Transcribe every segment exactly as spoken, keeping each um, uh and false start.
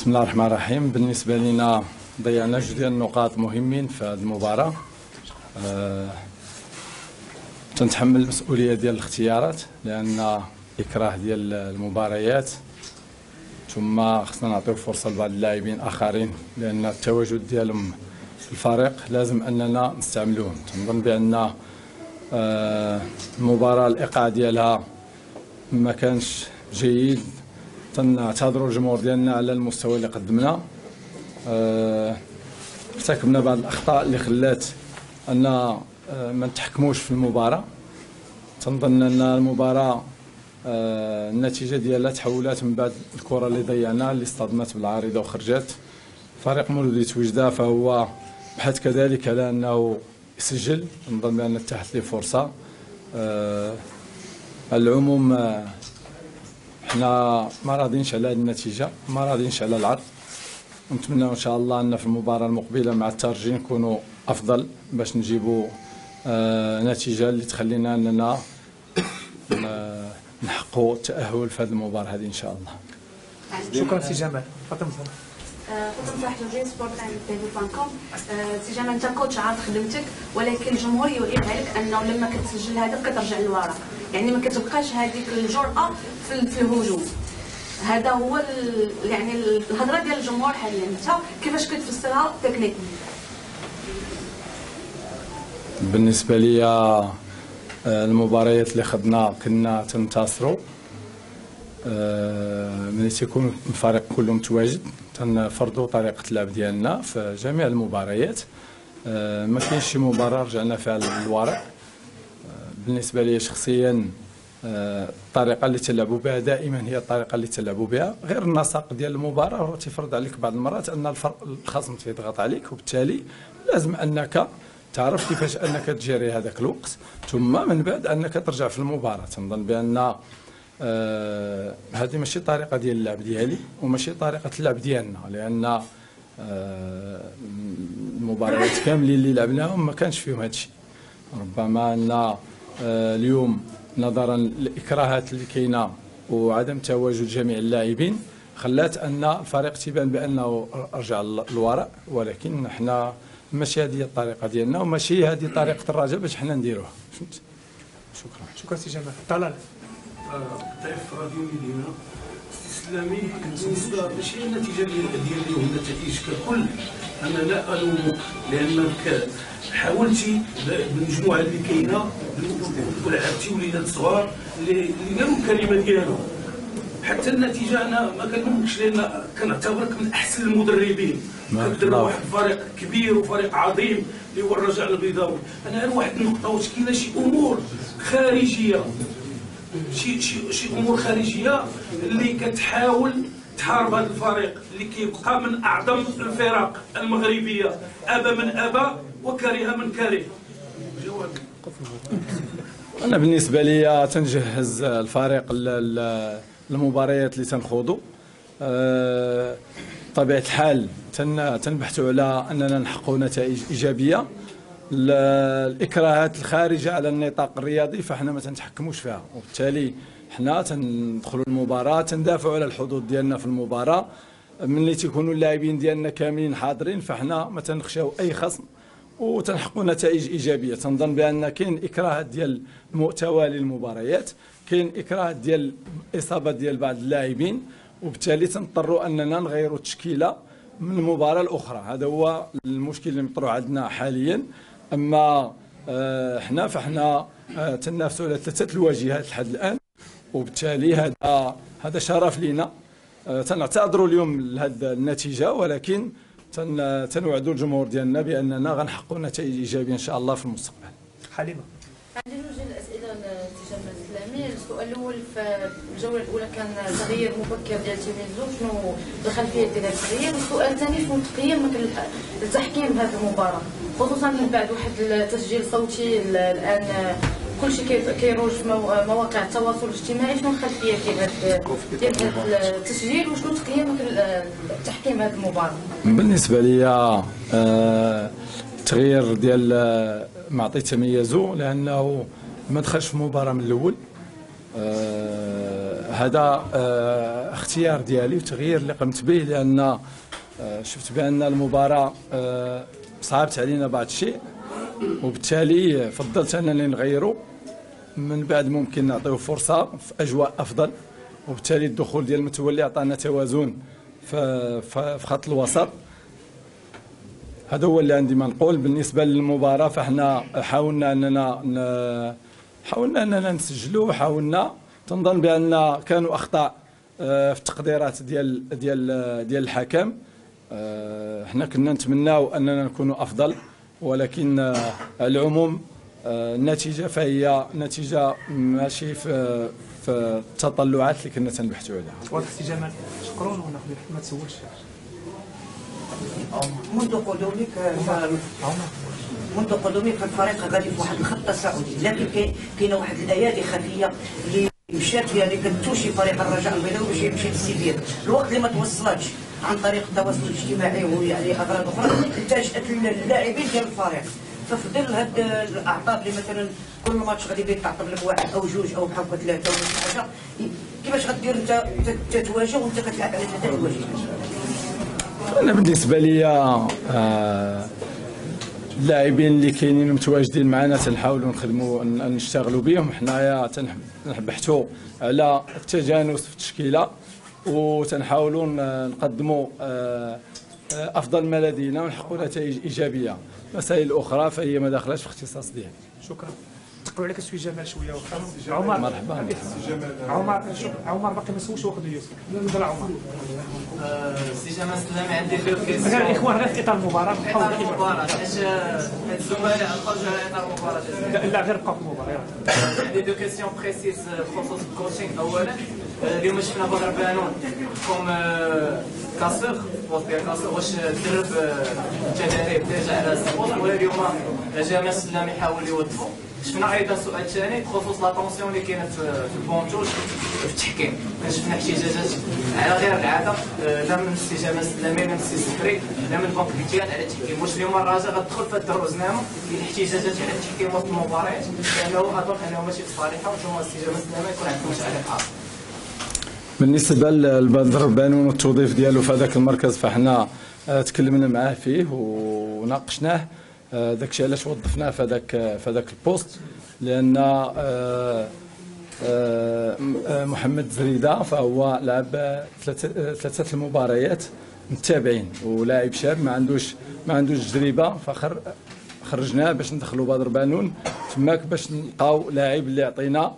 بسم الله الرحمن الرحيم. بالنسبة لنا ضيعنا جوج ديال النقاط مهمين في هذه المباراة. أه تنتحمل المسؤولية ديال الاختيارات لأن إكراه ديال المباريات، ثم خصنا نعطيو فرصة لبعض اللاعبين آخرين لأن التواجد ديالهم في الفريق لازم أننا نستعملوهم. تنظن بأن أه المباراة الإيقاع ديالها ما كانش جيد. تنعتذروا الجمهور ديالنا على المستوى اللي قدمنا. أه ارتكبنا بعض الاخطاء اللي خلات ان أه ما نتحكموش في المباراه. تنظن ان المباراه أه النتيجه ديالها تحولات من بعد الكره اللي ضيعناها اللي اصطدمت بالعارضه وخرجت. فريق مولودية وجده فهو بحث كذلك على انه يسجل. نظن بان اتاحت له فرصه. أه على العموم أه حنا ما راضينش على هذه النتيجه، ما راضينش على العرض، ونتمنى ان شاء الله ان في المباراه المقبله مع الترجي نكونوا افضل باش نجيبوا آه نتيجه اللي تخلينا اننا نحققوا التاهل في هذه المباراه هذه ان شاء الله. شكرا سي جمال. فاطمه فاطمه صلاح جوجين سبورت بوان كوم. سي جمال انت كوتش عارف خدمتك، ولكن الجمهور يؤيد عليك انه لما كتسجل هدف كترجع للوراء، يعني ما كتبقاش هذيك الجرأه في, في الهجوم. هذا هو يعني الهضره ديال الجمهور حاليا. انت كيفاش كتفسرها تكنيك؟ بالنسبه لي المباريات اللي خدنا كنا تنتصروا ملي تيكون الفريق كله متواجد. تنفرضوا طريقه اللعب ديالنا في جميع المباريات. ما كاينش شي مباراه رجعنا فيها للوراء. بالنسبه لي شخصيا الطريقه اللي تلعبوا بها دائما هي الطريقه اللي تلعبوا بها، غير النسق ديال المباراه هو تيفرض عليك بعض المرات ان الخصم تيضغط عليك، وبالتالي لازم انك تعرف كيفاش انك تجري هذاك الوقت، ثم من بعد انك ترجع في المباراه. تنظن بان آه هذه ماشي طريقه ديال اللعب ديالي وماشي طريقه اللعب ديالنا، لان آه المباريات كاملين اللي لعبناهم ما كانش فيهم هذا الشيء. ربما ان آه اليوم نظرا للاكراهات اللي كاينه وعدم تواجد جميع اللاعبين خلات ان الفريق تيبان بانه رجع للوراء، ولكن حنا ماشي هذه الطريقه ديالنا وماشي هذه طريقه الرجاء باش حنا نديروها. فهمت؟ شكرا. شكرا سي جمال. طلال ضيف راديو مدينه استسلامي بالنسبه ماشي النتيجه ديال اليوم، النتائج ككل انا لا الومك لانك حاولتي بالمجموعه اللي كاينه ولعبتي وليدات صغار اللي قالوا الكلمه ديالهم. حتى النتيجه انا ما كنلومكش لان كنعتبرك من احسن المدربين. كدير واحد الفريق كبير وفريق عظيم اللي هو الرجاء البيضاوي. انا غير واحد النقطه، واش كاينه شي امور خارجيه شي شي شي امور خارجيه اللي كتحاول تحارب هذا الفريق اللي كيبقى من اعظم الفرق المغربيه، ابى من ابى وكره من كره؟ جواب. انا بالنسبه لي تنجهز الفريق للمباريات اللي تنخوضوا. بطبيعه الحال تنبحثوا على اننا نحققوا نتائج ايجابيه. الاكراهات الخارجه على النطاق الرياضي فاحنا ما تنتحكموش فيها، وبالتالي حنا تندخلوا المباراه تندافعوا على الحظوظ ديالنا في المباراه. ملي تيكونوا اللاعبين ديالنا كاملين حاضرين فاحنا ما تنخشاو اي خصم وتنحققوا نتائج ايجابيه. تنظن بان كاين اكراهات ديال توالي المباريات، كاين اكراهات ديال اصابه ديال بعض اللاعبين، وبالتالي تنضطروا اننا نغيروا التشكيله من المباراه الاخرى. هذا هو المشكل اللي مطروح عندنا حاليا. اما آه حنا فاحنا آه تنافسوا على ثلاثه الواجهات لحد الان، وبالتالي هذا هذا شرف لينا. آه تنعتذروا اليوم لهذه النتيجه، ولكن تن تنوعدوا الجمهور ديالنا باننا غنحققوا نتائج ايجابيه ان شاء الله في المستقبل. حليمه. عندي جوج ديال الاسئله لسي جمال السلامي. السؤال الاول، في الجوله الاولى كان تغيير مبكر ديال تيميزو، شنو الخلفيه ديال هذا التغيير؟ والسؤال الثاني، شنو تقييمك للتحكيم هذه المباراه، خصوصا من بعد واحد التسجيل صوتي الان كلشي كيروج في مواقع التواصل الاجتماعي، شنو الخلفيه ديال هذا التسجيل وشنو تقييمك لتحكيم هذه المباراه؟ بالنسبه لي آه التغيير ديال معطي تميزو لانه ما دخلش في المباراه من الاول. آه هذا آه اختيار ديالي وتغيير اللي قمت به، لان آه شفت بان المباراه آه صعبت علينا بعض الشيء، وبالتالي فضلت انني نغيروا من بعد، ممكن نعطيو فرصه في اجواء افضل، وبالتالي الدخول ديال المتولي عطانا توازن في في خط الوسط. هذا هو اللي عندي ما نقول. بالنسبه للمباراه فاحنا حاولنا اننا حاولنا اننا نسجلوا، حاولنا تنظن بان كانوا اخطاء في التقديرات ديال ديال ديال الحكم. احنا كنا نتمناو اننا نكونوا افضل، ولكن على العموم النتيجه فهي نتيجه ماشي في في التطلعات اللي كنا تنبحثوا عليها. واضح سي جمال، شكرا وناخذ ما تسولش. منذ قدومك منذ قدومك في الفريق غادي في واحد الخطه سعودي، لكن كاينه واحد الايادي خفيه اللي مشات فيها، اللي كتوشي فريق الرجاء البيضاوي باش يمشي للسيبير، الوقت اللي ما توصلتش عن طريق التواصل الاجتماعي ويعني اغراض اخرى التجأت اللاعبين ديال الفريق. ففي ظل هاد الاعطاب اللي مثلا كل ماتش غادي يتعطب لك واحد او جوج او بحال هكا ثلاثه ولا شي حاجه، كيفاش غدير انت تتواجه وانت كتلعب على ثلاثه تواجه؟ انا بالنسبه لي آه اللاعبين اللي كاينين متواجدين معنا تنحاولوا نخدموا نشتغلوا بهم. حنايا تنبحثوا على التجانس في التشكيله، وتنحاولوا نقدموا آه افضل ما لدينا ونحققوا نتائج ايجابيه. مسائل اخرى فهي ما داخلاش في الاختصاص ديالي. شكرا. نقلوا عليك السي جمال شويه واخا. عمر مرحبا. عمر عمر باقي ما سولش واخذ يوسف. نهضر عمر. سي جمال سلامي، عندي دو كيسيون. غير الاخوان غير في اطار المباراه. اطار المباراه حيت هاد الزملاء خرجوا على اطار المباراه. لا غير بقى في المباراه. عندي دو كيسيون بريسيز بخصوص الكوتشينغ. اولا اليوم شفنا بدر بانون كوم كاسور بوست ديال كاسور، واش تدرب التدريب ديجا على السبوط ولا اليوم جمال سلامي يحاول يوظفو؟ شفنا ايضا سؤال ثاني بخصوص لا طونسيون اللي كاينه في البونتوج في التحكيم. شفنا احتجاجات على غير العاده، لا من السي جمال سلامي لا من السي سكري لا من بنك الاتحاد على التحكيم. واش اليوم الرجاء غتدخل في هذا الدروزنامه ديال الاحتجاجات على التحكيم وسط المباريات، لانه اظن انه ماشي في صالحه، وانتم السي جمال سلامي يكون عندكم تعليق اخر. بالنسبه للبدر بانون والتوظيف ديالو في هذاك المركز، فاحنا تكلمنا معاه فيه وناقشناه. داكشي علاش وظفناه في هذاك في هذاك البوست، لان محمد زريده فهو لعب ثلاثه ثلاثه المباريات متابعين، ولاعب شاب ما عندوش ما عندوش تجربه، فخر خرجناه باش ندخلوا بدر بانون تماك باش نلقاو لاعب اللي يعطينا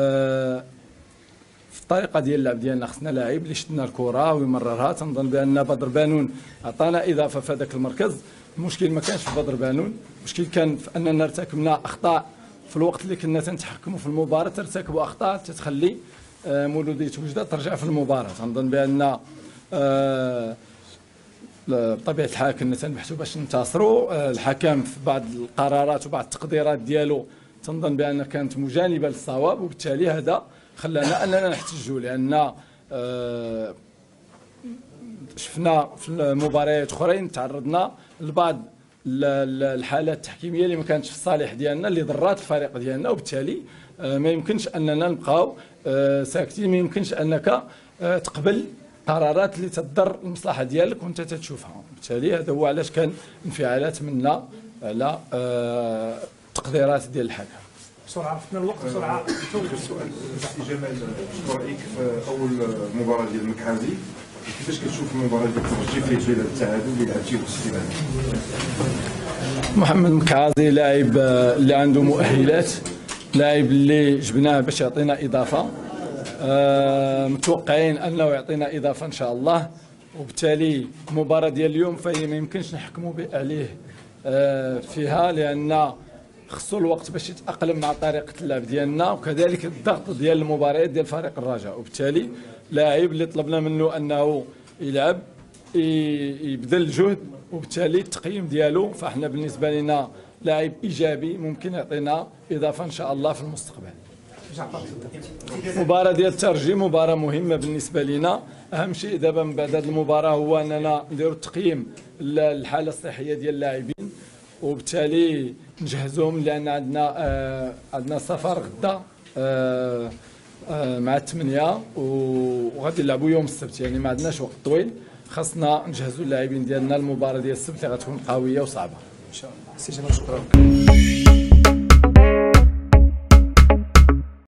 في الطريقه ديال اللعب ديالنا. خصنا لاعب اللي شدنا الكره ويمررها. تنظن بان بدر بانون عطانا اضافه في هذاك المركز. المشكل ما كانش في بدر بانون، المشكل كان في اننا ارتكبنا اخطاء في الوقت اللي كنا تنتحكموا في المباراه، ترتكبوا اخطاء تتخلي مولوديه وجده ترجع في المباراه. تنظن بان بطبيعه الحال كنا تنبحثوا باش ننتصروا. الحكم في بعض القرارات وبعض التقديرات ديالو تنظن بان كانت مجانبه للصواب، وبالتالي هذا خلانا اننا نحتجوا، لان شفنا في المباريات اخرين تعرضنا لبعض الحالات التحكيميه اللي ما كانتش في الصالح ديالنا، اللي ضرات الفريق ديالنا، وبالتالي ما يمكنش اننا نبقاو ساكتين. ما يمكنش انك تقبل قرارات اللي تضر المصلحه ديالك وانت تتشوفها. بالتالي هذا هو علاش كان انفعالات منا على التقديرات ديال الحكم. بسرعه فتنا الوقت بسرعه. توجه السؤال. سي جمال، شنو رايك في اول مباراه ديال مكحازي؟ كيفاش كتشوف المباراه ديال الترجي في بين التعادل اللي لعبتيه في السيمانه؟ محمد مكحازي لاعب اللي عنده مؤهلات، لاعب اللي جبناه باش يعطينا اضافه، أه متوقعين انه يعطينا اضافه ان شاء الله. وبالتالي المباراه ديال اليوم فهي ما يمكنش نحكموا عليه أه فيها، لان خصو الوقت باش يتاقلم مع طريقه اللعب ديالنا، وكذلك الضغط ديال المباريات ديال فريق الرجاء. وبالتالي لاعب اللي طلبنا منه انه يلعب يبذل جهد، وبالتالي التقييم ديالو فاحنا بالنسبه لنا لاعب ايجابي ممكن يعطينا اضافه ان شاء الله في المستقبل. مباراه ديال الترجي مباراه مهمه بالنسبه لنا. اهم شيء دابا من بعد هذه المباراه هو اننا نديروا تقييم الحاله الصحيه ديال اللاعبين، وبالتالي نجهزهم، لان عندنا آه عندنا سفر غدا آه مع الثمانيه وغادي نلعبوا يوم السبت، يعني ما عندناش وقت طويل، خاصنا نجهزوا اللاعبين ديالنا المباراه ديال السبت اللي غتكون قويه وصعبه ان شاء الله. سي جمال شكرا.